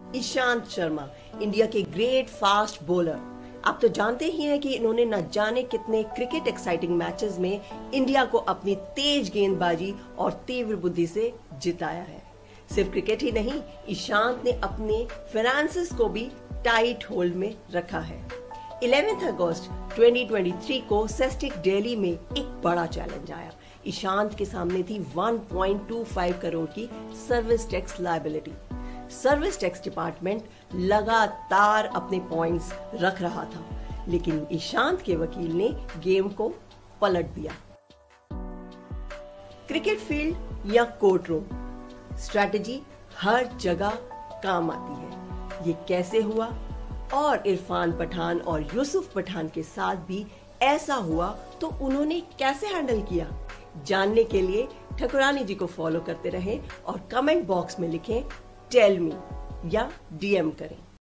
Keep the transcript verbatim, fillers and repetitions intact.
Ishant Sharma, India के great fast bowler. आप तो जानते ही हैं कि इन्होंने न जाने कितने क्रिकेट एक्साइटिंग मैचेस में इंडिया को अपनी तेज गेंदबाजी और तीव्र बुद्धि से जिताया है। सिर्फ क्रिकेट ही नहीं, ईशांत ने अपने फाइनेंसेस को भी टाइट होल्ड में रखा है। ग्यारह अगस्त दो हज़ार तेईस को सेस्टिक दिल्ली में एक बड़ा चैलेंज आया। ईशांत के सामने थी एक पॉइंट दो पाँच करोड़ की service tax liability. Service tax department लगातार अपने पॉइंट्स रख रहा था, लेकिन ईशांत के वकील ने गेम को पलट दिया। क्रिकेट फील्ड या कोर्ट रूम, स्ट्रैटेजी हर जगह काम आती है। ये कैसे हुआ और इरफान पठान और यूसुफ पठान के साथ भी ऐसा हुआ तो उन्होंने कैसे हैंडल किया, जानने के लिए ठकुरानी जी को फॉलो करते रहें और कमेंट बॉक्स में लिखें टेल मी या डीएम करें।